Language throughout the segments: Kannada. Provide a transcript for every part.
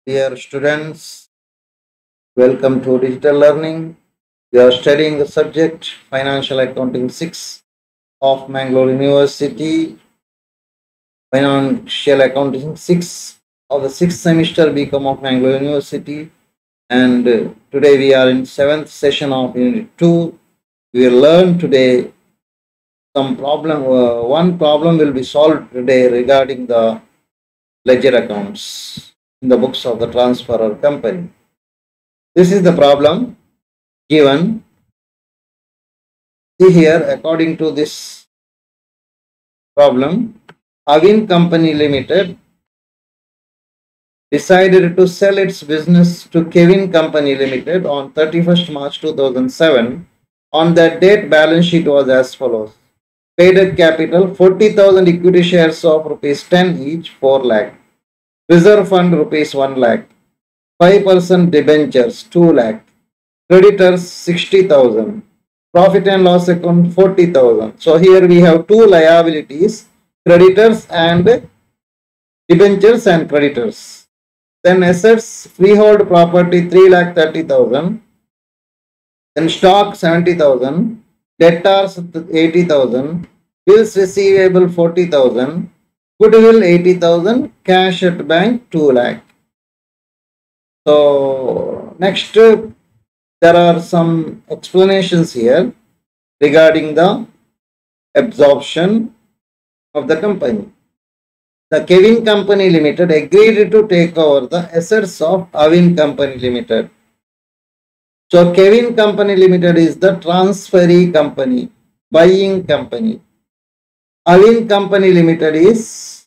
Dear students, welcome to Digital Learning. We are studying the subject Financial Accounting 6 of Mangalore University. Financial Accounting 6 of the 6th semester BCom of Mangalore University. And today we are in 7th session of Unit 2. We will learn today some problem. One problem will be solved today regarding the ledger accounts in the books of the transferor company. This is the problem given. See here, according to this problem, Avin Company Limited decided to sell its business to Kevin Company Limited on 31st March 2007. On that date, balance sheet was as follows. Paid capital 40,000 equity shares of rupees 10 each, 4 lakh. Reserve fund rupees 1 lakh. 5% debentures 2 lakh. Creditors 60,000. Profit and loss account 40,000. So here we have two liabilities, creditors and debentures and creditors. Then assets, freehold property 3,30,000. Then stock 70,000. Debtors 80,000. Bills receivable 40,000. Goodwill 80,000. Cash at bank 2 lakh. So next, there are some explanations here regarding the absorption of the company. The Kevin Company Limited agreed to take over the assets of Avin Company Limited. So Kevin Company Limited is the transferee company, buying company. Avin Company Limited is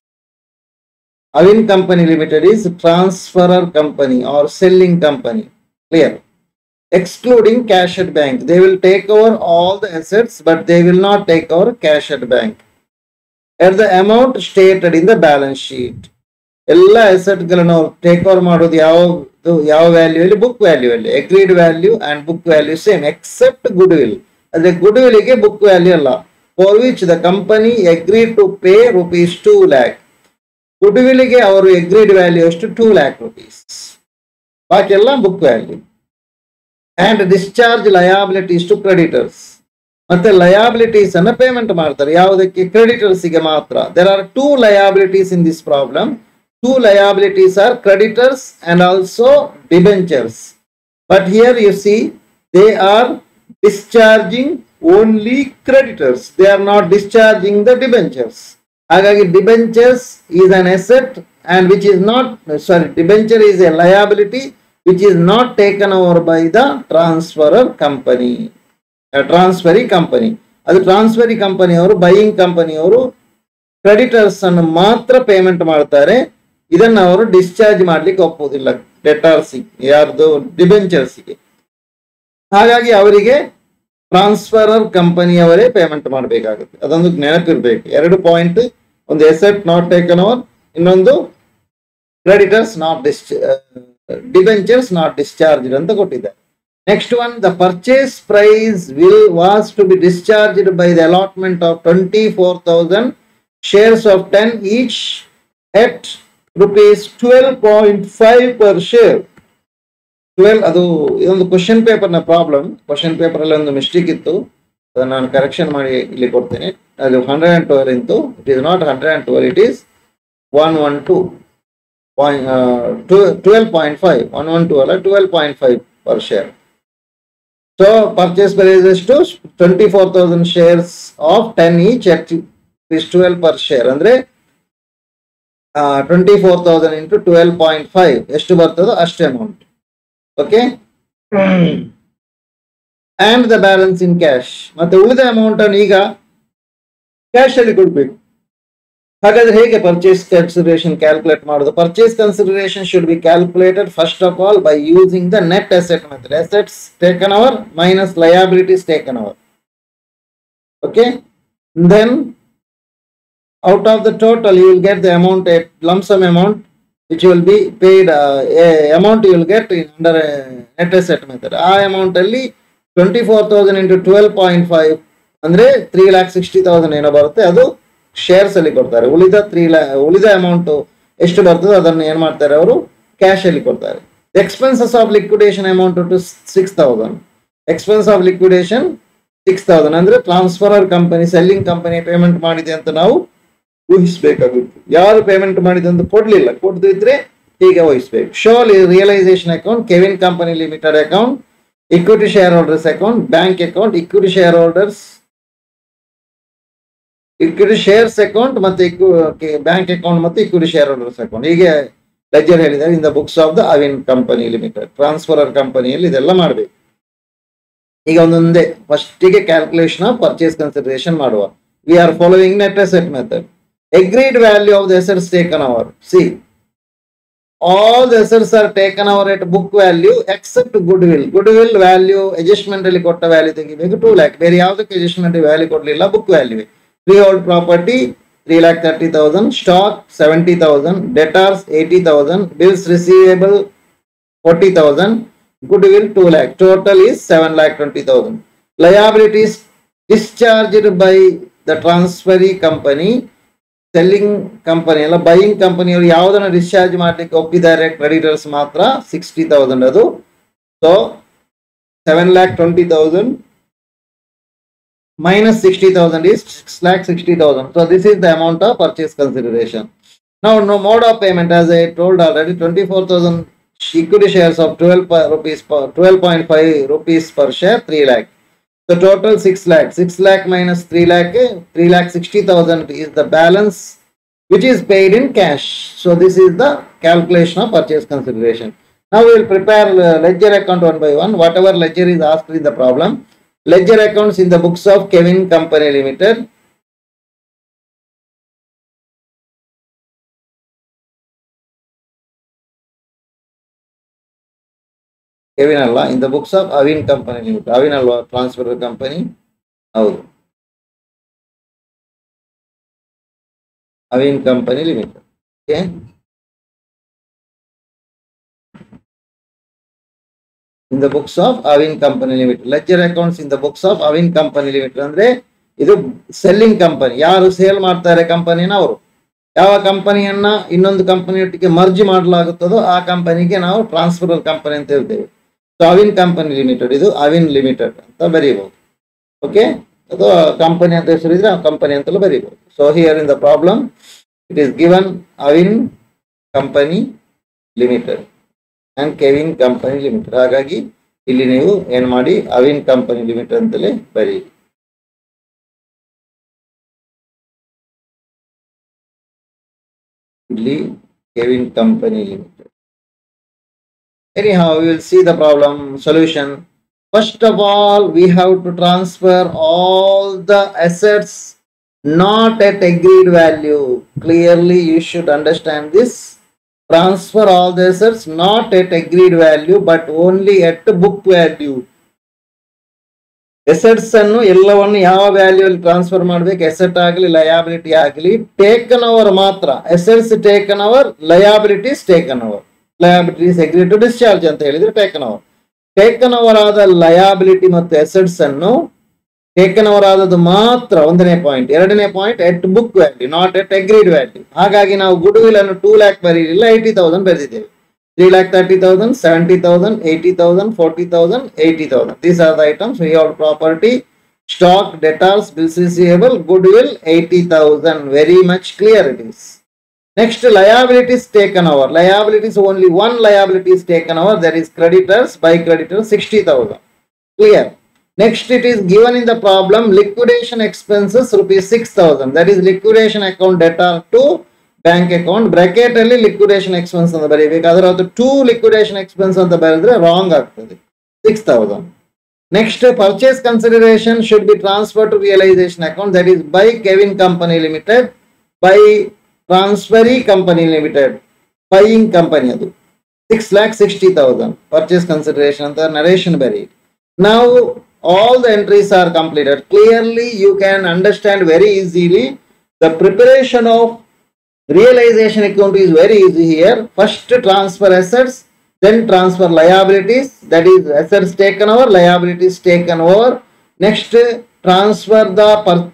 transferor company or selling company. Clear? Excluding cash at bank. They will take over all the assets, but they will not take over cash at bank. At the amount stated in the balance sheet. Ella asset galanu take over ಮಾಡೋದು ಯಾವ ವ್ಯಾಲ್ಯೂ ಅಲ್ಲಿ book value ಅಲ್ಲಿ agreed value and book value same except goodwill. ಅದೇ goodwill ಗೆ book value ಅಲ್ಲ, for which the company agreed to pay rupees 2 lakh. Goodwill ಗೆ ಅವರು agreed value ಎಷ್ಟು 2 lakh rupees. ಬಾಕಿ ಎಲ್ಲ book value. And discharge liabilities to creditors. ಮತ್ತೆ liabilities ಅನ್ನು ಪೇಮೆಂಟ್ ಮಾಡ್ತಾರೆ ಯಾವುದಕ್ಕೆ, creditors ಗೆ ಮಾತ್ರ. There are two liabilities in this problem. Two liabilities are creditors and also debentures. But here you see they are discharging only creditors. They are not discharging the debentures. ಹಾಗಾಗಿ debentures is an asset and which is not, debenture is a liability which is not taken over by the transferor company. Transferee company. ಅದು transferee company ಅವರು buying company ಅವರು creditors ಅನ್ನು ಮಾತ್ರ ಪೇಮೆಂಟ್ ಮಾಡ್ತಾರೆ. ಇದನ್ನ ಅವರು ಡಿಸ್ಚಾರ್ಜ್ ಮಾಡ್ಲಿಕ್ಕೆ ಒಪ್ಪುವುದಿಲ್ಲ ಡೆಟಾರ್ಸ್ ಯಾರ್ದು ಡಿಬೆಂಚರ್ಸ್ಗೆ. ಹಾಗಾಗಿ ಅವರಿಗೆ ಟ್ರಾನ್ಸ್ಫರರ್ ಕಂಪನಿಯವರೇ ಪೇಮೆಂಟ್ ಮಾಡಬೇಕಾಗುತ್ತೆ. ಅದೊಂದು ನೆನಪಿರ್ಬೇಕು. 2 ಪಾಯಿಂಟ್, ಒಂದು ಎಸೆಟ್ ನಾಟ್ ಟೇಕನ್ ಓವರ್, ಇನ್ನೊಂದು creditors not debentures not discharged ಅಂತ ಕೊಟ್ಟಿದ್ದಾರೆ. Next one, the purchase price was to be discharged by the allotment of 24,000 shares of 10 each at rupees 12.5 per share. 12 ಅದು ಇದೊಂದು ಕ್ವಶನ್ ಪೇಪರ್ ನ ಪ್ರಾಬ್ಲಮ್. ಕ್ವಶನ್ ಪೇಪರ್ ಅಲ್ಲಿ ಒಂದು ಮಿಸ್ಟೇಕ್ ಇತ್ತು, ಅದನ್ನು ನಾನು ಕರೆಕ್ಷನ್ ಮಾಡಿ ಇಲ್ಲಿ ಕೊಡ್ತೇನೆ. ಅದು 112 into it is not 112, it is 12.5 112 ಅಲ್ಲ 12.5 per share. So purchase price is to 24,000 shares of 10 each at 12 per share. ಅಂದ್ರೆ 24,000 into 12.5 ಎಷ್ಟು ಬರ್ತದೋ ಅಷ್ಟೇ amount. Okay, and the balance in cash. ಮತ್ತೆ ಉಳಿದ ಅಮೌಂಟ್ ಅನ್ನು ಈಗ ಕ್ಯಾಶ್ ಅಲ್ಲಿ ಕೊಡ್ಬೇಕು. ಹಾಗಾದ್ರೆ ಹೇಗೆ ಪರ್ಚೇಸ್ ಕನ್ಸಿಡರೇಷನ್ ಕ್ಯಾಲ್ಕುಲೇಟ್ ಮಾಡೋದು? Purchase consideration should be calculated first of all by using the net asset method. Assets taken over minus liabilities taken over. Okay, then out of the total you will get the amount, a lump sum amount which will be paid, amount you will get under a net asset method. ಆ ಅಮೌಂಟ್ ಅಲ್ಲಿ 24,000 into 12.5 ಅಂದ್ರೆ 3,60,000 ಏನೋ ಬರುತ್ತೆ, ಅದು ಶೇರ್ಸ್ ಅಲ್ಲಿ ಕೊಡ್ತಾರೆ. ಉಳಿದ ಅಮೌಂಟ್ ಎಷ್ಟು ಬರ್ತದೆ ಅದನ್ನು ಏನ್ ಮಾಡ್ತಾರೆ ಅವರು ಕ್ಯಾಶ್ ಅಲ್ಲಿ ಕೊಡ್ತಾರೆ. Expenses of liquidation amount to 6000. Expense of liquidation 6000 ಅಂದ್ರೆ transferor company selling company payment ಮಾಡಿದೆ ಅಂತ ನಾವು ಊಹಿಸಬೇಕಾಗುತ್ತೆ. ಯಾರು ಪೇಮೆಂಟ್ ಮಾಡಿದೆ ಅಂತ ಕೊಡ್ಲಿಲ್ಲ, ಕೊಡದಿದ್ರೆ ಹೀಗೆ ಊಹಿಸಬೇಕು. Show realisation account, Kevin company limited account, equity share holders account, bank account, equity share holders, equity shares account ಮತ್ತೆ ಬ್ಯಾಂಕ್ ಅಕೌಂಟ್ ಮತ್ತೆ ಇಕ್ವಿಟಿ ಶೇರ್ ಹೋಲ್ಡರ್ಸ್ ಅಕೌಂಟ್. ಹೀಗೆ ಲೆಜರ್ ಹೇಳಿದ್ದಾರೆ in the books of the Avin company limited. Transferor ಕಂಪನಿಯಲ್ಲಿ ಇದೆಲ್ಲ ಮಾಡಬೇಕು. ಈಗ ಒಂದೊಂದೇ ಫಸ್ಟಿಗೆ ಕ್ಯಾಲ್ಕುಲೇಷನ್ ಆಫ್ ಪರ್ಚೇಸ್ ಕನ್ಸಿಡರೇಷನ್ ಮಾಡುವ. We are following net asset method. Agreed value of the assets taken over. See, all the assets are taken over at book value except goodwill. Goodwill value adjustment ಅಲ್ಲಿ ಕೊಟ್ಟ ವ್ಯಾಲ್ಯೂ ತೆಗಿಬೇಕು 2 lakh. ಬೇರೆ ಯಾವುದಕ್ಕೆ adjustment ವ್ಯಾಲ್ಯೂ ಕೊಡಲಿಲ್ಲ, book value. Freehold property 3,30,000, stock 70,000, debtors 80,000, bills receivable 40,000, goodwill 2 lakh. Total is 7,20,000. Liabilities discharged by the transferee company, selling company ಅಲ್ಲ ಬೈಯಿಂಗ್ ಕಂಪನಿ ಅವರು ಯಾವುದನ್ನ ಡಿಸ್ಚಾರ್ಜ್ ಮಾಡ್ಲಿಕ್ಕೆ ಒಪ್ಪಿದ್ದಾರೆ ಕ್ರೆಡಿಟರ್ಸ್ ಮಾತ್ರ 60,000 ಅದು. So 7,20,000 minus 60,000 is 6,60,000. So this is the amount of purchase consideration. Now no mode of payment, as I told already, 24,000 equity shares of 12.5 rupees per share, 3 lakh. So total 6 lakh. 6 lakh minus 3 lakh, 3,60,000 is the balance which is paid in cash. So this is the calculation of purchase consideration. Now we will prepare ledger account one by one. Whatever ledger is asked in the problem. Ledger accounts in the books of Kevin Company Limited. Kevin Allah in the books of Avin Company Limited. Avin Allah transfer company. Avin Company Limited. Okay. In the books of Avin Company Limited. Ledger accounts in the books of Avin Company Limited. ಅಂದ್ರೆ ಇದು ಸೆಲ್ಲಿಂಗ್ ಕಂಪನಿ. ಯಾರು ಸೇಲ್ ಮಾಡ್ತಾರೆ ಕಂಪನಿನ ಅವರು. ಯಾವ ಕಂಪನಿಯನ್ನ ಇನ್ನೊಂದು ಕಂಪನಿಯೊಟ್ಟಿಗೆ ಮರ್ಜ್ ಮಾಡಲಾಗುತ್ತದೋ ಆ ಕಂಪನಿಗೆ ನಾವು ಟ್ರಾನ್ಸ್ಫರರ್ ಕಂಪನಿ ಅಂತ ಹೇಳ್ತೇವೆ. ಸೊ ಅವಿನ್ ಕಂಪನಿ ಲಿಮಿಟೆಡ್, ಇದು ಅವಿನ್ ಲಿಮಿಟೆಡ್ ಅಂತ ಬರೀಬಹುದು. ಓಕೆ, ಅದು ಕಂಪನಿ ಅಂತ ಹೆಸರಿದ್ರೆ ಕಂಪನಿ ಅಂತಲೂ ಬರೀಬಹುದು. So here in the problem it is given Avin company limited and Kevin company limited. ಹಾಗಾಗಿ ಇಲ್ಲಿ ನೀವು ಏನ್ ಮಾಡಿ ಅವಿನ್ ಕಂಪನಿ ಲಿಮಿಟೆಡ್ ಅಂತಲೇ ಬರೀ. ಇಲ್ಲಿ Kevin company limited. Anyhow, we will see the problem solution. First of all, we have to transfer all the assets not at agreed value. Clearly, you should understand this. Transfer all the assets not at agreed value, but only at book value. Assets annu ellavannu yava value alli transfer ಮಾಡಬೇಕು. asset ಆಗಲಿ liability ಆಗಲಿ taken over ಮಾತ್ರ. assets taken over, liabilities taken over. Liabilities agreed to discharge ಅಂತ ಹೇಳಿದ್ರೆ taken over. taken over ಆದ liability ಮತ್ತು assets ಅನ್ನು taken over ಆದದ್ದು ಮಾತ್ರ ಒಂದನೇ ಪಾಯಿಂಟ್. ಎರಡನೇ point at book value, not at agreed value. ಹಾಗಾಗಿ ನಾವು goodwill ಅನ್ನು 2 lakh ಬರೀಲಿಲ್ಲ, 80,000 ಬರೆದಿದ್ದೇವೆ. 3,30,000, 70,000, 80,000, 40,000, 80,000. These are the items. We have property, stock, debtors, bills receivable, goodwill 80,000. Very much clear it is. Next, liabilities taken over. Liabilities, only one liability is taken over, that is creditors. By creditors 60,000. Clear. Next, it is given in the problem liquidation expenses rupees 6,000. That is liquidation account debtor to bank account. Bracket ಅಲ್ಲಿ liquidation expense ಅಂತ ಬರೀಬೇಕು. ಅದರ ಹೊತ್ತು 2 liquidation expense ಅಂತ ಬರೆದ್ರೆ ರಾಂಗ್ ಆಗ್ತದೆ. 6,000. Next, purchase consideration should be transferred to realization account, that is by Kevin Company Limited, by transferee company limited, buying company adu 6,60,000 purchase consideration anta narration bari. Now all the entries are completed. Clearly you can understand very easily. The preparation of realization account is very easy here. First transfer assets, then transfer liabilities, that is assets taken over, liabilities taken over. Next transfer the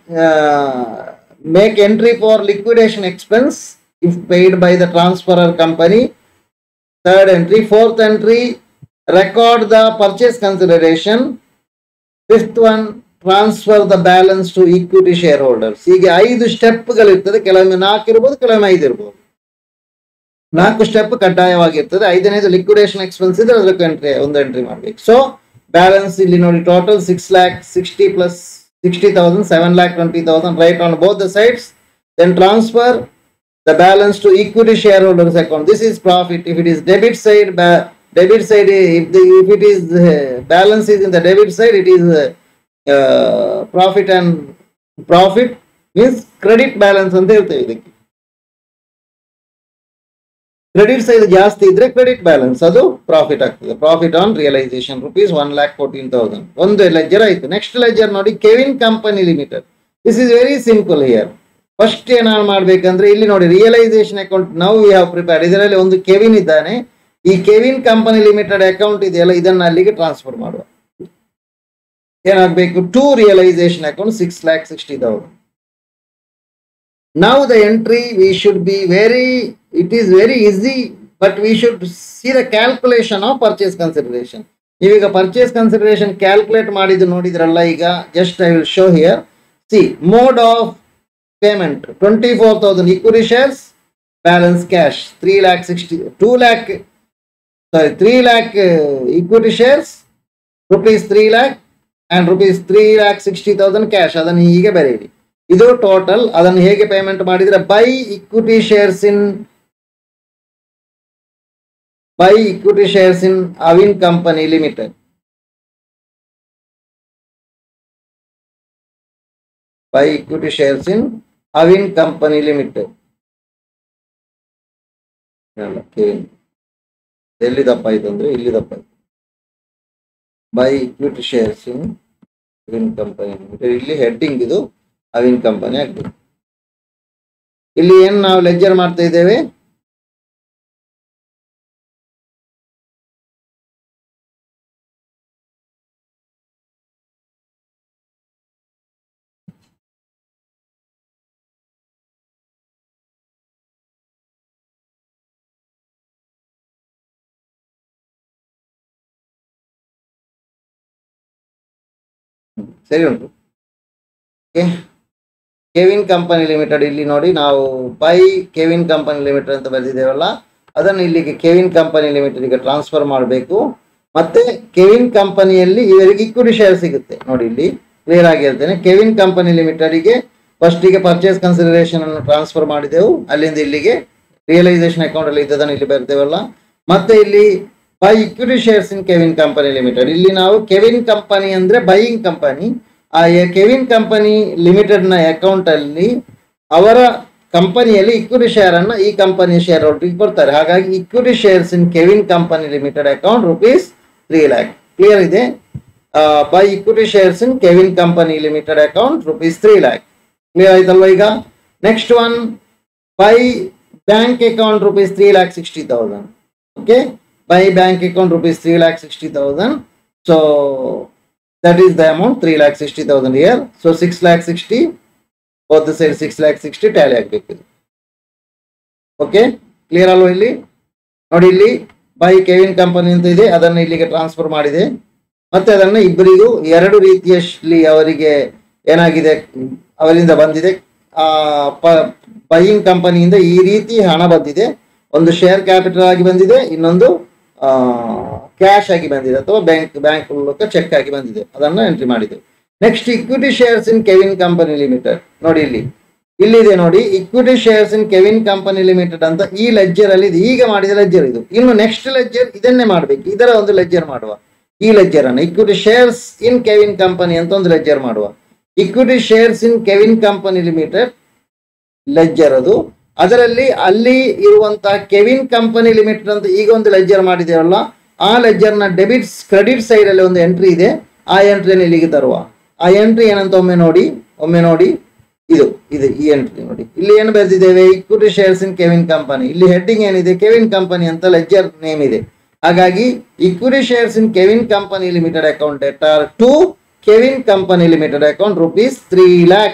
make entry for liquidation expense if paid by the transferor company. third entry. Fourth entry, record the purchase consideration. Fifth one, transfer the balance to equity shareholders. ಹೀಗೆ 5 ಸ್ಟೆಪ್ಗಳಿರ್ತದೆ. ಕೆಲವೊಮ್ಮೆ 4 ಇರ್ಬೋದು, ಕೆಲವೊಮ್ಮೆ 5 ಇರ್ಬೋದು. 4 ಸ್ಟೆಪ್ ಕಡ್ಡಾಯವಾಗಿರ್ತದೆ. 5ನೇದು ಲಿಕ್ವಿಡೇಷನ್ ಎಕ್ಸ್ಪೆನ್ಸ್ ಇದ್ರೆ ಅದಕ್ಕೆ ಒಂದು ಎಂಟ್ರಿ ಮಾಡಬೇಕು. ಸೊ ಬ್ಯಾಲೆನ್ಸ್ ಇಲ್ಲಿ ನೋಡಿ, total 6,60,000 plus 60,000, 7,20,000, right on both the sides. Then transfer the balance to equity shareholders account. This is profit. If it is debit side, if it is balance is in the debit side, it is profit, and profit means credit balance ಅಂತ ಹೇಳ್ತೇವೆ ಇದಕ್ಕೆ. ಕ್ರೆಡಿಟ್ ಸೈಡ್ ಜಾಸ್ತಿ ಇದ್ರೆ ಕ್ರೆಡಿಟ್ ಬ್ಯಾಲೆನ್ಸ್ ಅದು ಪ್ರಾಫಿಟ್ ಆಗ್ತದೆ. Profit on realisation rupees 1,14,000. ಒಂದು ಲೆಜರ್ ಆಯ್ತು. ನೆಕ್ಸ್ಟ್ ಲೆಜರ್ ನೋಡಿ, Kevin company limited. This is very simple here. First ಏನಾದ್ರು ಮಾಡ್ಬೇಕಂದ್ರೆ ಇಲ್ಲಿ ನೋಡಿ, realisation account now we have prepared. ಇದರಲ್ಲಿ ಒಂದು ಕೆವಿನ್ ಇದ್ದಾನೆ. ಈ ಕೆವಿನ್ ಕಂಪನಿ ಲಿಮಿಟೆಡ್ ಅಕೌಂಟ್ ಇದೆಯಲ್ಲ, ಇದನ್ನ ಅಲ್ಲಿಗೆ ಟ್ರಾನ್ಸ್ಫರ್ ಮಾಡುವ. ಏನಾಗಬೇಕು, to realisation account 6,60,000. Now the entry we should be it is very easy, but we should see the calculation of purchase consideration. ಈಗ purchase consideration calculate ಮಾಡಿದ್ದು ನೋಡಿದ್ರಲ್ಲ, ಈಗ just I will show here. See, mode of payment 24,000 equity shares, balance cash 3 lakh equity shares, rupees 3 lakh and rupees 3,60,000 cash. ಅದನ್ನು ಹೀಗೆ ಬರೆಯಿರಿ. ಇದು ಟೋಟಲ್. ಅದನ್ನು ಹೇಗೆ ಪೇಮೆಂಟ್ ಮಾಡಿದ್ರೆ, by equity shares in Avin company limited. By equity shares in Avin company limited. ಎಲ್ಲಿ ದಪ್ಪ ಆಯ್ತು ಅಂದ್ರೆ ಇಲ್ಲಿ ದಪ್ಪ ಆಯ್ತು. By equity shares in Avin company limited. ಇಲ್ಲಿ ಹೆಡ್ಡಿಂಗ್ ಇದು ಅವಿನ್ ಕಂಪನಿ ಆಗ್ಬೇಕು. ಇಲ್ಲಿ ಏನು ನಾವು ಲೆಜರ್ ಮಾಡ್ತಾ ಇದ್ದೇವೆ, ಸರಿ ಉಂಟು. ಕೆವಿನ್ ಕಂಪನಿ ಲಿಮಿಟೆಡ್ ಇಲ್ಲಿ ನೋಡಿ, ನಾವು ಬೈ ಕೆವಿನ್ ಕಂಪನಿ ಲಿಮಿಟೆಡ್ ಅಂತ ಬರೆದಿದ್ದೇವಲ್ಲ, ಅದನ್ನು ಇಲ್ಲಿಗೆ ಕೆವಿನ್ ಕಂಪನಿ ಲಿಮಿಟೆಡ್ಗೆ ಟ್ರಾನ್ಸ್ಫರ್ ಮಾಡಬೇಕು. ಮತ್ತೆ ಕೆವಿನ್ ಕಂಪನಿಯಲ್ಲಿ ಇವರಿಗೆ ಇಕ್ವಿಟಿ ಶೇರ್ ಸಿಗುತ್ತೆ ನೋಡಿ. ಇಲ್ಲಿ ಕ್ಲಿಯರ್ ಆಗಿ ಹೇಳ್ತೇನೆ, ಕೆವಿನ್ ಕಂಪನಿ ಲಿಮಿಟೆಡ್ಗೆ ಫಸ್ಟಿಗೆ ಪರ್ಚೇಸ್ ಕನ್ಸಿಡರೇಷನ್ ಅನ್ನು ಟ್ರಾನ್ಸ್ಫರ್ ಮಾಡಿದೆವು. ಅಲ್ಲಿಂದ ಇಲ್ಲಿಗೆ ರಿಯಲೈಸೇಷನ್ ಅಕೌಂಟ್ ಅಲ್ಲಿ ಇದ್ದದನ್ನು ಇಲ್ಲಿ ಬರ್ತೇವಲ್ಲ. ಮತ್ತೆ ಇಲ್ಲಿ by equity shares in Kevin company limited. ಇಲ್ಲಿ ನಾವು ಕೆವಿನ್ ಕಂಪನಿ ಅಂದ್ರೆ ಬೈಯಿಂಗ್ ಕಂಪನಿ. ಆ ಕೆವಿನ್ ಕಂಪನಿ ಲಿಮಿಟೆಡ್ ನ ಅಕೌಂಟ್ ಅಲ್ಲಿ ಅವರ ಕಂಪನಿಯಲ್ಲಿ ಇಕ್ವಿಟಿ ಶೇರ್ ಅನ್ನ ಈ ಕಂಪನಿ ಶೇರ್ ಹೋಲ್ಡರ್ಗೆ ಕೊಡ್ತಾರೆ. ಹಾಗಾಗಿ equity shares in Kevin company limited account rupees 3 lakh. Clear ಇದೆ. By equity shares in Kevin company limited account rupees 3 lakh. Clear ಆಯ್ತಲ್ವಾ? ಈಗ next one, by bank account rupees 3,60,000. Okay, by bank account rupees 3,60,000. So that is the amount 3,60,000 here. So 6,60,000 both the side 6,60,000 tally ಆಗಬೇಕು. ಓಕೆ, ಕ್ಲಿಯರ್ ಅಲ್ವಾ? ಇಲ್ಲಿ ನೋಡಿ, ಇಲ್ಲಿ ಬೈ ಕೆವಿನ್ ಕಂಪನಿ ಅಂತ ಇದೆ, ಅದನ್ನು ಇಲ್ಲಿಗೆ ಟ್ರಾನ್ಸ್ಫರ್ ಮಾಡಿದೆ. ಮತ್ತೆ ಅದನ್ನು ಇಬ್ಬರಿಗೂ ಎರಡು ರೀತಿಯಲ್ಲಿ ಅವರಿಗೆ ಏನಾಗಿದೆ, ಅವರಿಂದ ಬಂದಿದೆ. ಬೈಯಿಂಗ್ ಕಂಪನಿಯಿಂದ ಈ ರೀತಿ ಹಣ ಬಂದಿದೆ. ಒಂದು ಶೇರ್ ಕ್ಯಾಪಿಟಲ್ ಆಗಿ ಬಂದಿದೆ, ಇನ್ನೊಂದು ಕ್ಯಾಶ್ ಆಗಿ ಬಂದಿದೆ, ಅಥವಾ ಬ್ಯಾಂಕ್ ಮೂಲಕ ಚೆಕ್ ಆಗಿ ಬಂದಿದೆ. ಅದನ್ನು ಎಂಟ್ರಿ ಮಾಡಿದೆ. Next, equity shares in Kevin company limited. ನೋಡಿ, ಇಲ್ಲಿದೆ ನೋಡಿ, equity shares in Kevin company limited ಅಂತ ಈ ಲೆಜ್ಜರ್ ಅಲ್ಲಿ ಇದೆ. ಈಗ ಮಾಡಿದ ಲೆಜ್ಜರ್ ಇದು. ಇನ್ನು ನೆಕ್ಸ್ಟ್ ಲೆಜ್ಜರ್ ಇದನ್ನೇ ಮಾಡಬೇಕು. ಇದರ ಒಂದು ಲೆಜ್ಜರ್ ಮಾಡುವ. ಈ ಲೆಜ್ಜರ್ ಅನ್ನು equity shares in Kevin company ಅಂತ ಒಂದು ಲೆಜ್ಜರ್ ಮಾಡುವ. Equity shares in Kevin company limited ledger ಅದು. ಅದರಲ್ಲಿ ಅಲ್ಲಿ ಇರುವಂತಹ ಕೆವಿನ್ ಕಂಪನಿ ಲಿಮಿಟೆಡ್ ಅಂತ ಈಗ ಒಂದು ಲೆಜ್ಜರ್ ಮಾಡಿದೇವಲ್ಲ, ಆ ಲೆಜ್ಜರ್ ನ ಕ್ರೆಡಿಟ್ ಸೈಡ್ ಅಲ್ಲಿ ಒಂದು ಎಂಟ್ರಿ ಇದೆ. ಆ ಎಂಟ್ರಿಯನ್ನು ಇಲ್ಲಿಗೆ ತರುವ. ಆ ಎಂಟ್ರಿ ಏನಂತ ಒಮ್ಮೆ ನೋಡಿ. ಇದು ಈ ಎಂಟ್ರಿ ನೋಡಿ. ಇಲ್ಲಿ ಏನು ಬರೆದಿದ್ದೇವೆ, equity shares in Kevin company. ಇಲ್ಲಿ ಹೆಡ್ಡಿಂಗ್ ಏನಿದೆ, ಕೆವಿನ್ ಕಂಪನಿ ಅಂತ ಲೆಜ್ಜರ್ ನೇಮ್ ಇದೆ. ಹಾಗಾಗಿ equity shares in Kevin company limited account debtor to Kevin company limited account rupees 3 lakh.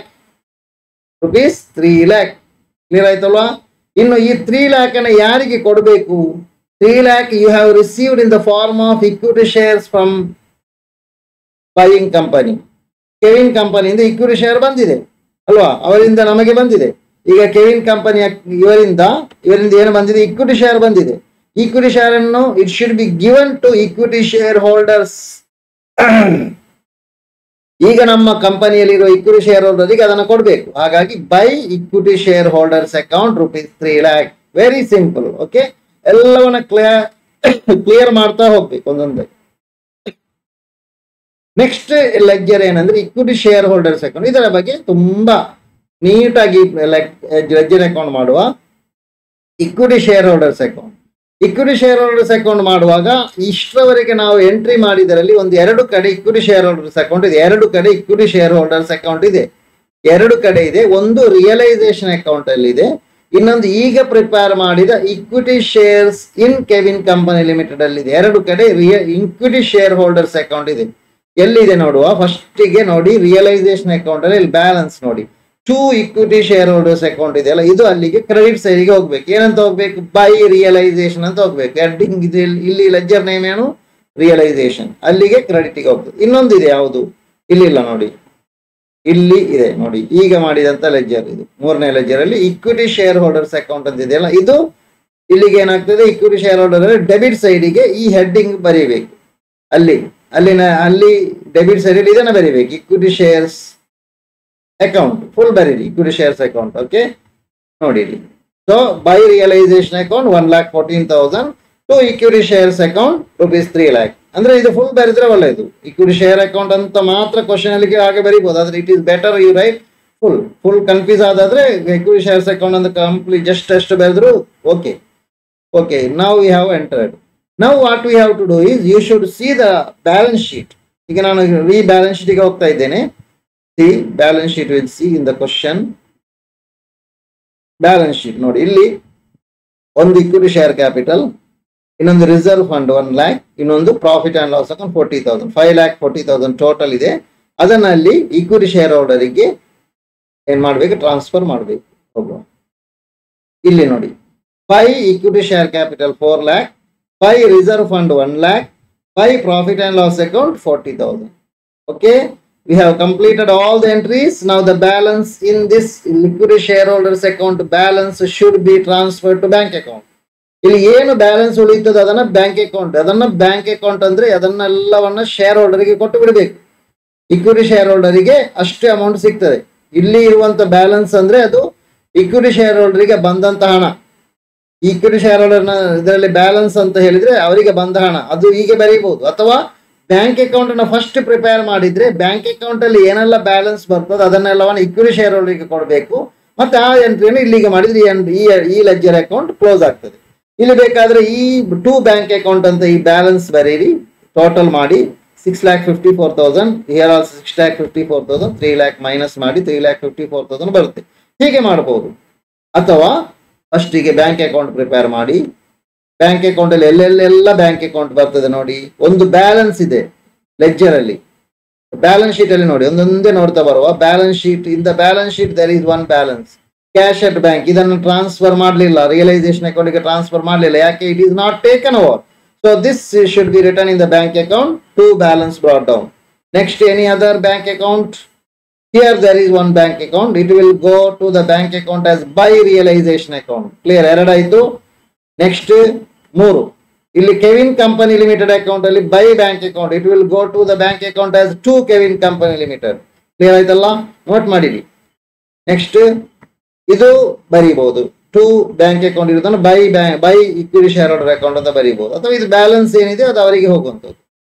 Clear ಆಯ್ತಲ್ವಾ? ಇನ್ನು ಈ 3 lakh ಅನ್ನ ಯಾರಿಗೆ ಕೊಡಬೇಕು? 3 lakh you have received in the form of equity shares from buying company. Kevin ಕಂಪನಿಯಿಂದ ಇಕ್ವಿಟಿ ಶೇರ್ ಬಂದಿದೆ ಅಲ್ವಾ, ಅವರಿಂದ ನಮಗೆ ಬಂದಿದೆ. ಈಗ ಕೆವಿನ್ ಕಂಪನಿಯ ಇವರಿಂದ ಏನು ಬಂದಿದೆ, ಇಕ್ವಿಟಿ ಶೇರ್ ಬಂದಿದೆ. ಈಕ್ವಿಟಿ ಶೇರ್ ಅನ್ನು it should be given to equity share holders. ಈಗ ನಮ್ಮ ಕಂಪನಿಯಲ್ಲಿರುವ ಇಕ್ವಿಟಿ ಶೇರ್ ಹೋಲ್ಡರ್ಗೆ ಅದನ್ನು ಕೊಡಬೇಕು. ಹಾಗಾಗಿ by equity share holders account ₹3 lakh. Very simple. Okay, ಎಲ್ಲವನ್ನ ಕ್ಲಿಯರ್ ಮಾಡ್ತಾ ಹೋಗ್ಬೇಕು ಒಂದೊಂದೇ. ನೆಕ್ಸ್ಟ್ ಲೆಡ್ಜರ್ ಏನಂದ್ರೆ ಇಕ್ವಿಟಿ ಶೇರ್ ಹೋಲ್ಡರ್ಸ್ ಅಕೌಂಟ್. ಇದರ ಬಗ್ಗೆ ತುಂಬಾ ನೀಟಾಗಿ ಲೆಡ್ಜರ್ ಅಕೌಂಟ್ ಮಾಡುವ. Equity share holders account, equity share holders account ಮಾಡುವಾಗ ಇಷ್ಟರವರೆಗೆ ನಾವು ಎಂಟ್ರಿ ಮಾಡಿದರಲ್ಲಿ ಒಂದು 2 ಕಡೆ ಇಕ್ವಿಟಿ ಶೇರ್ ಹೋಲ್ಡರ್ಸ್ ಅಕೌಂಟ್ ಇದೆ, 2 ಕಡೆ ಇಕ್ವಿಟಿ ಶೇರ್ ಹೋಲ್ಡರ್ಸ್ ಅಕೌಂಟ್ ಇದೆ, 2 ಕಡೆ ಇದೆ. ಒಂದು ರಿಯಲೈಸೇಷನ್ ಅಕೌಂಟ್ ಅಲ್ಲಿ ಇದೆ, ಇನ್ನೊಂದು ಈಗ ಪ್ರಿಪೇರ್ ಮಾಡಿದ equity shares in Kevin company limited ಅಲ್ಲಿ ಇದೆ. 2 ಕಡೆ ಇಕ್ವಿಟಿ ಶೇರ್ ಹೋಲ್ಡರ್ಸ್ ಅಕೌಂಟ್ ಇದೆ. ಎಲ್ಲಿದೆ ನೋಡುವ. ಫಸ್ಟಿಗೆ ನೋಡಿ ರಿಯಲೈಸೇಷನ್ ಅಕೌಂಟ್ ಅಲ್ಲಿ ಬ್ಯಾಲೆನ್ಸ್ ನೋಡಿ, 2 ಇಕ್ವಿಟಿ ಶೇರ್ ಹೋಲ್ಡರ್ಸ್ ಅಕೌಂಟ್ ಇದೆ ಅಲ್ಲ, ಇದು ಅಲ್ಲಿಗೆ ಕ್ರೆಡಿಟ್ ಸೈಡ್ಗೆ ಹೋಗ್ಬೇಕು. ಏನಂತ ಹೋಗ್ಬೇಕು, ಬೈ ರಿಯಲೈಸೇಷನ್ ಅಂತ ಹೋಗ್ಬೇಕು. ಹೆಡ್ಡಿಂಗ್ ಇದೆ ಇಲ್ಲಿ, ಲೆಡ್ಜರ್ ನೇಮ್ ಏನು, ರಿಯಲೈಸೇಷನ್, ಅಲ್ಲಿಗೆ ಕ್ರೆಡಿಟ್ಗೆ ಹೋಗ್ತದೆ. ಇನ್ನೊಂದಿದೆ ಯಾವುದು, ಇಲ್ಲಿಲ್ಲ ನೋಡಿ, ಇಲ್ಲಿ ಇದೆ ನೋಡಿ, ಈಗ ಮಾಡಿದಂತ ಲೆಡ್ಜರ್ ಇದು 3ನೇ ಲೆಡ್ಜರ್ ಅಲ್ಲಿ ಇಕ್ವಿಟಿ ಶೇರ್ ಹೋಲ್ಡರ್ಸ್ ಅಕೌಂಟ್ ಅಂತ ಇದೆಯಲ್ಲ, ಇದು ಇಲ್ಲಿಗೆ ಏನಾಗ್ತದೆ, ಇಕ್ವಿಟಿ ಶೇರ್ ಹೋಲ್ಡರ್ ಡೆಬಿಟ್ ಸೈಡಿಗೆ ಈ ಹೆಡ್ಡಿಂಗ್ ಬರೀಬೇಕು. ಅಲ್ಲಿ ಡೆಬಿಟ್ ಸೈಡ್ ಇದನ್ನ ಬರೀಬೇಕು, ಇಕ್ವಿಟಿ ಶೇರ್ಸ್ ಅಕೌಂಟ್ ಫುಲ್ ಬರೀರಿ, ಇಕ್ವಿಟಿ ಶೇರ್ಸ್ ಅಕೌಂಟ್. ಓಕೆ, ನೋಡಿರಿ. So by realisation account 1,14,000 to equity shares account ₹3 lakh. ಅಂದ್ರೆ ಇದು ಫುಲ್ ಬರೆದ್ರೆ ಒಳ್ಳೆಯದು. ಇಕ್ವಿಟಿ ಶೇರ್ ಅಕೌಂಟ್ ಅಂತ ಮಾತ್ರ ಕ್ವಶನ್ ಅಲ್ಲಿ ಹಾಗೆ ಬರೀಬಹುದು, ಆದ್ರೆ it is better you write full confuse ಆದಾದ್ರೆ ಇಕ್ವಿಟಿ ಶೇರ್ಸ್ ಅಕೌಂಟ್ ಅಂತ ಕಂಪ್ಲೀಟ್ ಜಸ್ಟ್ ಎಷ್ಟು ಬರೆದ್ರು ಓಕೆ. ಓಕೆ, ನಾವು we have entered. Now what we have to do is you should see the balance sheet. ಈಗ ನಾನು ಈ ಬ್ಯಾಲೆನ್ಸ್ ಶೀಟ್ ಗೆ ಹೋಗ್ತಾ ಇದ್ದೇನೆ. See balance sheet will see in the question. Balance sheet ನೋಡಿ, ಇಲ್ಲಿ ಒಂದು ಇಕ್ವಿಟಿ ಶೇರ್ ಕ್ಯಾಪಿಟಲ್, ಇನ್ನೊಂದು ರಿಸರ್ವ್ ಫಂಡ್ 1 lakh, ಇನ್ನೊಂದು profit and loss account 40,000, 5,40,000 total ಇದೆ. ಅದನ್ನ ಅಲ್ಲಿ ಇಕ್ವಿಟಿ ಶೇರ್ ಹೋಲ್ಡರಿಗೆ ಏನ್ ಮಾಡ್ಬೇಕು, ಟ್ರಾನ್ಸ್ಫರ್ ಮಾಡ್ಬೇಕು. ಇಲ್ಲಿ ನೋಡಿ, 5 equity share capital 4 lakh, 5 reserve fund 1 lakh, 5 profit and loss account 40,000. Okay, we have completed all the entries. Now the balance in this liquidity shareholders account balance should be transferred to bank account. ಇಲ್ಲಿ ಏನು ಬ್ಯಾಲೆನ್ಸ್ ಉಳಿಯುತ್ತದೆ ಅದನ್ನ ಬ್ಯಾಂಕ್ ಅಕೌಂಟ್, ಅದನ್ನ ಬ್ಯಾಂಕ್ ಅಕೌಂಟ್ ಅಂದ್ರೆ ಅದನ್ನೆಲ್ಲವನ್ನ ಶೇರ್ ಹೋಲ್ಡರ್ಗೆ ಕೊಟ್ಟು ಬಿಡಬೇಕು. ಇಕ್ವಿಟಿ ಶೇರ್ ಹೋಲ್ಡರಿಗೆ ಅಷ್ಟೇ ಅಮೌಂಟ್ ಸಿಗ್ತದೆ. ಇಲ್ಲಿ ಇರುವಂತ ಬ್ಯಾಲೆನ್ಸ್ ಅಂದ್ರೆ ಅದು ಇಕ್ವಿಟಿ ಶೇರ್ ಹೋಲ್ಡರಿಗೆ ಬಂದಂತ ಹಣ. ಈಕ್ವಿಟಿ ಶೇರ್ ಹೋಲ್ಡರ್ನ ಇದರಲ್ಲಿ ಬ್ಯಾಲೆನ್ಸ್ ಅಂತ ಹೇಳಿದ್ರೆ ಅವರಿಗೆ ಬಂದ ಹಣ, ಅದು ಹೀಗೆ ಬರೀಬಹುದು. ಅಥವಾ ಬ್ಯಾಂಕ್ ಅಕೌಂಟ್ ಅನ್ನ ಫಸ್ಟ್ ಪ್ರಿಪೇರ್ ಮಾಡಿದ್ರೆ ಬ್ಯಾಂಕ್ ಅಕೌಂಟ್ ಅಲ್ಲಿ ಏನೆಲ್ಲ ಬ್ಯಾಲೆನ್ಸ್ ಬರ್ತದೆ ಅದನ್ನೆಲ್ಲವನ್ನ ಇಕ್ವಿಟಿ ಶೇರ್ ಹೋಲ್ಡರ್ಗೆ ಕೊಡಬೇಕು. ಮತ್ತೆ ಆ ಎಂಟ್ರಿಯನ್ನು ಇಲ್ಲಿಗೆ ಮಾಡಿದ್ರೆ ಈ ಲೆಡ್ಜರ್ ಅಕೌಂಟ್ ಕ್ಲೋಸ್ ಆಗ್ತದೆ. ಇಲ್ಲಿ ಬೇಕಾದ್ರೆ ಈ 2 ಬ್ಯಾಂಕ್ ಅಕೌಂಟ್ ಅಂತ ಈ ಬ್ಯಾಲೆನ್ಸ್ ಬರೀರಿ, ಟೋಟಲ್ ಮಾಡಿ 6,54,000, ಹಿಯರ್ ಆಲ್ಸೋ 6,54,000, 3 lakh ಮೈನಸ್ ಮಾಡಿ 3,54,000 ಬರುತ್ತೆ. ಹೀಗೆ ಮಾಡಬಹುದು. ಅಥವಾ ಫಸ್ಟಿಗೆ ಬ್ಯಾಂಕ್ ಅಕೌಂಟ್ ಪ್ರಿಪೇರ್ ಮಾಡಿ, ಬ್ಯಾಂಕ್ ಅಕೌಂಟ್ ಅಲ್ಲಿ ಎಲ್ಲೆಲ್ಲ ಬ್ಯಾಂಕ್ ಅಕೌಂಟ್ ಬರ್ತದೆ ನೋಡಿ. ಒಂದು ಬ್ಯಾಲೆನ್ಸ್ ಇದೆ ಲೆಡ್ಜರ್ ಅಲ್ಲಿ, ಬ್ಯಾಲೆನ್ಸ್ ಶೀಟ್ ಅಲ್ಲಿ ನೋಡಿ, ಒಂದೊಂದೇ ನೋಡ್ತಾ ಬರುವ. Balance sheet, in the balance sheet there is 1 balance, cash at bank. ಇದನ್ನು ಟ್ರಾನ್ಸ್ಫರ್ ಮಾಡಲಿಲ್ಲ, ರಿಯಲೈಸೇಷನ್ ಅಕೌಂಟ್ ಗೆ ಟ್ರಾನ್ಸ್ಫರ್ ಮಾಡಲಿಲ್ಲ. ಯಾಕೆ, it is not taken over. So this should be return in the bank account, 2 balance brought down. Next any other bank account, here there is 1 bank account, it will go to the bank account as by realization account. Clear, ಎರಡಾಯ್ತು. ನೆಕ್ಸ್ಟ್ 3, ಇಲ್ಲಿ ಕೆವಿನ್ ಕಂಪನಿ ಲಿಮಿಟೆಡ್ ಅಕೌಂಟ್ ಅಲ್ಲಿ by bank account, it will go to the bank account as to Kevin company limited. Clear ಆಯ್ತಲ್ಲ, ನೋಟ್ ಮಾಡಿರಿ. ನೆಕ್ಸ್ಟ್ ಇದು ಬರೀಬಹುದು, 2 ಬ್ಯಾಂಕ್ ಅಕೌಂಟ್ ಇರುತ್ತಲ್ಲ, by equity share holder account ಅಂತ ಬರೀಬಹುದು. ಅಥವಾ ಇದು ಬ್ಯಾಲೆನ್ಸ್ ಏನಿದೆ ಅದು ಅವರಿಗೆ ಹೋಗುವಂಥದ್ದು.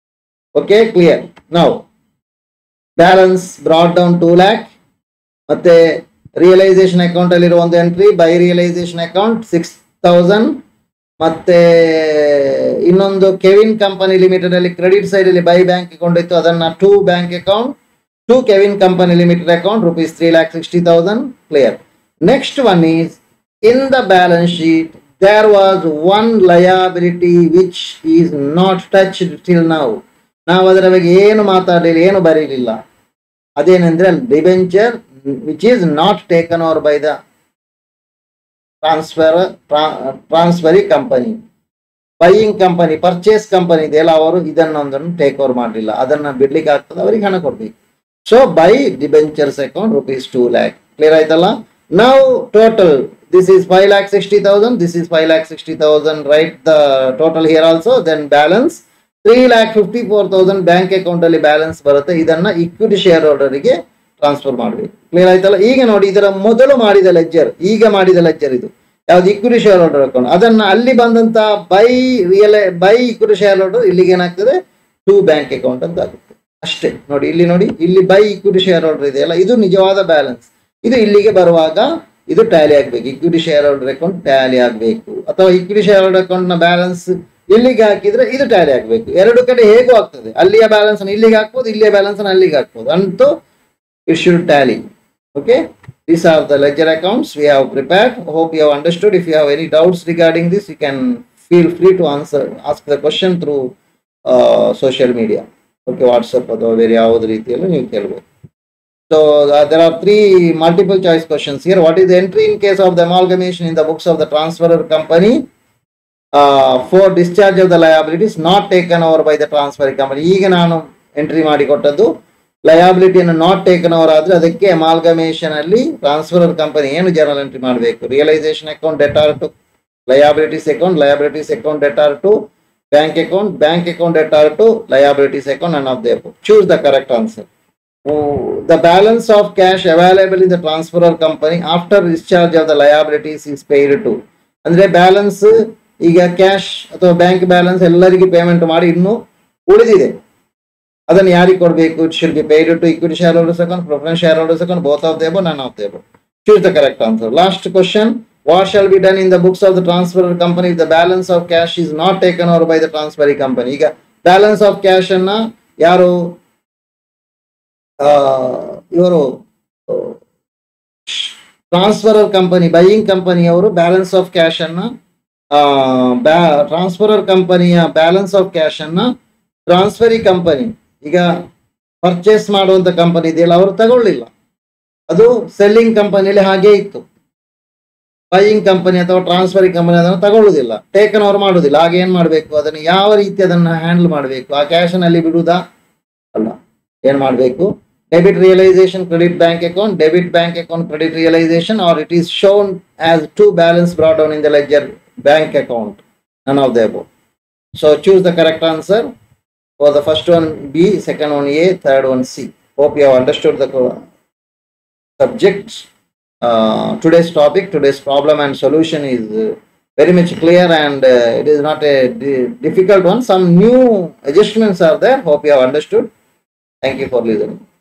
Okay, clear. ನಾವು ಬ್ಯಾಲೆನ್ಸ್ ಬ್ರಾಟ್ ಡೌನ್ 2 lakh, ಮತ್ತೆ ರಿಯಲೈಸೇಷನ್ ಅಕೌಂಟ್ ಅಲ್ಲಿರುವ ಒಂದು ಎಂಟ್ರಿ ಬೈ ರಿಯಲೈಸೇಷನ್ ಅಕೌಂಟ್ 6,000, ಮತ್ತೆ ಇನ್ನೊಂದು ಕೆವಿನ್ ಕಂಪನಿ ಲಿಮಿಟೆಡ್ ಅಲ್ಲಿ ಕ್ರೆಡಿಟ್ ಸೈಡ್ ಅಲ್ಲಿ ಬೈ ಬ್ಯಾಂಕ್ ಅಕೌಂಟ್ ಇತ್ತು, ಅದನ್ನ 2 bank account, 2 Kevin company limited account ₹3,60,000. Clear. Next one is in the balance sheet there was one liability which is not touched till now. ನಾವು ಅದರ ಬಗ್ಗೆ ಏನು ಮಾತಾಡಲಿಲ್ಲ, ಏನು ಬರೀಲಿಲ್ಲ. ಅದೇನೆಂದ್ರೆ debenture which is not taken over by the transferee company. Buying company purchase company ಇದೆಯಲ್ಲ ಅವರು ಇದನ್ನೊಂದನ್ನು ಟೇಕ್ ಓವರ್ ಮಾಡಲಿಲ್ಲ, ಅದನ್ನ ಬಿಡ್ಲಿಕ್ಕೆ ಆಗ್ತದೆ, ಅವರಿಗೆ ಹಣ ಕೊಡ್ಬೇಕು. So by debentures account ₹2 lakh. Clear ಆಯ್ತಲ್ಲ. ನಾವು total this is 5,60,000, this is 5,60,000, write the total here also, then balance 3,54,000 bank account ಅಲ್ಲಿ ಬ್ಯಾಲೆನ್ಸ್ ಬರುತ್ತೆ. ಇದನ್ನ ಇಕ್ವಿಟಿ ಶೇರ್ ಹೋಲ್ಡರ್ ಗೆ ಟ್ರಾನ್ಸ್ಫರ್ ಮಾಡಬೇಕು. ಕ್ಲಿಯರ್ ಆಯ್ತಲ್ಲ. ಈಗ ನೋಡಿ, ಇದರ ಮೊದಲು ಮಾಡಿದ ಲೆಡ್ಜರ್, ಈಗ ಮಾಡಿದ ಲೆಡ್ಜರ್ ಇದು ಯಾವ್ದು ಇಕ್ವಿಟಿ ಶೇರ್ ಹೋಲ್ಡರ್ ಅಕೌಂಟ್, ಅದನ್ನ ಅಲ್ಲಿ ಬಂದಂತ ಬೈ ಇಕ್ವಿಟಿ ಶೇರ್ ಹೋಲ್ಡರ್ ಇಲ್ಲಿಗೆ ಏನಾಗ್ತದೆ ಟು ಬ್ಯಾಂಕ್ ಅಕೌಂಟ್ ಅಂತ ಆಗುತ್ತೆ ಅಷ್ಟೇ. ನೋಡಿ ಇಲ್ಲಿ ನೋಡಿ, ಇಲ್ಲಿ ಬೈ ಇಕ್ವಿಟಿ ಶೇರ್ ಹೋಲ್ಡರ್ ಇದೆಯಲ್ಲ, ಇದು ನಿಜವಾದ ಬ್ಯಾಲೆನ್ಸ್. ಇದು ಇಲ್ಲಿಗೆ ಬರುವಾಗ ಇದು ಟ್ಯಾಲಿ ಆಗ್ಬೇಕು, equity share holder account tally ಆಗ್ಬೇಕು. ಅಥವಾ ಇಕ್ವಿಟಿ ಶೇರ್ ಹೋಲ್ಡರ್ ಅಕೌಂಟ್ ನ ಬ್ಯಾಲೆನ್ಸ್ ಇಲ್ಲಿಗೆ ಹಾಕಿದ್ರೆ ಇದು ಟ್ಯಾಲಿ ಆಗ್ಬೇಕು. ಎರಡು ಕಡೆ ಹೇಗೂ ಆಗ್ತದೆ, ಅಲ್ಲಿಯ ಬ್ಯಾಲೆನ್ಸ್ ಇಲ್ಲಿಗೆ ಹಾಕ್ಬೋದು, ಇಲ್ಲಿಯ ಬ್ಯಾಲೆನ್ಸ್ ಅಲ್ಲಿಗೆ ಹಾಕ್ಬೋದು, ಅಂತೂ it should tally. Okay, these are the ledger accounts we have prepared. Hope you have understood. If you have any doubts regarding this, you can feel free to ask the question through social media. Okay, WhatsApp ಅಥವಾ ಬೇರೆ ಯಾವುದೇ ರೀತಿಯಲ್ಲೂ ನೀವು ಕೇಳಬಹುದು. So there are 3 multiple choice questions here. What is the entry in case of the amalgamation in the books of the transferor company for discharge of the liabilities not taken over by the transferring company? ಈಗ ನಾನು ಎಂಟ್ರಿ ಮಾಡಿ ಕೊಟ್ಟದ್ದು ಲಯಾಬಿಲಿಟಿಯನ್ನು ನಾಟ್ ಟೇಕನ್ ಓವರ್ ಆದ್ರೆ ಅದಕ್ಕೆ ಅಮಾಲ್ಗಮೇಷನ್ ಅಲ್ಲಿ ಟ್ರಾನ್ಸ್ಫರರ್ ಕಂಪನಿ ಏನು ಜರ್ನಲ್ ಎಂಟ್ರಿ ಮಾಡಬೇಕು? Realisation account debtor to liabilities account, liabilities account debtor to bank account, bank account debtor to liabilities account. None of the above. Choose the correct answer. The balance of cash available in the transferor company after discharge of the liabilities is paid to. ಅಂದ್ರೆ ಬ್ಯಾಲೆನ್ಸ್ ಈಗ ಕ್ಯಾಶ್ ಅಥವಾ ಬ್ಯಾಂಕ್ ಬ್ಯಾಲೆನ್ಸ್ ಎಲ್ಲರಿಗೂ ಪೇಮೆಂಟ್ ಮಾಡಿ ಇನ್ನು ಉಳಿದಿದೆ, ಅದನ್ನು ಯಾರಿಗೆ ಕೊಡಬೇಕು? It should be paid to equity shareholders account, preference shareholders account, both of the above, none of the above. Choose the correct answer. Last question. What shall be done in the books of the transferor company if the balance of cash is not taken over by the transferring company? ಈಗ ಬ್ಯಾಲೆನ್ಸ್ ಆಫ್ ಕ್ಯಾಶ್ ಅನ್ನ ಯಾರು ಇವರು ಟ್ರಾನ್ಸ್ಫರರ್ ಕಂಪನಿ ಬೈಯಿಂಗ್ ಕಂಪನಿ ಅವರು ಬ್ಯಾಲೆನ್ಸ್ ಆಫ್ ಕ್ಯಾಶ್ ಅನ್ನ ಟ್ರಾನ್ಸ್ಫರರ್ ಕಂಪನಿಯ ಬ್ಯಾಲೆನ್ಸ್ ಆಫ್ ಕ್ಯಾಶ್ ಅನ್ನ ಟ್ರಾನ್ಸ್ಫರಿ ಕಂಪನಿ ಈಗ ಪರ್ಚೇಸ್ ಮಾಡುವಂತ ಕಂಪನಿ ಇದೆಯಲ್ಲ ಅವರು ತಗೊಳ್ಳಿಲ್ಲ, ಅದು ಸೆಲ್ಲಿಂಗ್ ಕಂಪನಿಯಲ್ಲಿ ಹಾಗೆ ಇತ್ತು. ಬೈಯಿಂಗ್ ಕಂಪನಿ ಅಥವಾ ಟ್ರಾನ್ಸ್ಫರಿಂಗ್ ಕಂಪನಿ ಅದನ್ನು ತಗೊಳ್ಳುದಿಲ್ಲ, ಟೇಕನ್ ಓವರ್ ಮಾಡುದಿಲ್ಲ. ಹಾಗೆ ಏನ್ ಮಾಡ್ಬೇಕು? ಅದನ್ನು ಯಾವ ರೀತಿ ಅದನ್ನ ಹ್ಯಾಂಡಲ್ ಮಾಡಬೇಕು? ಆ ಕ್ಯಾಶ್ ನಲ್ಲಿ ಬಿಡುವುದಾ? ಅಲ್ಲ, ಏನ್ ಮಾಡ್ಬೇಕು? Debit realisation credit bank account, debit bank account credit realisation, or it is shown as 2 balance brought down in the ledger bank account, none of the above. So choose the correct answer. For the first one B, second one A, third one C. Hope you have understood the subject. Today's topic, today's problem and solution is very much clear, and it is not a difficult one. Some new adjustments are there. Hope you have understood. Thank you for listening.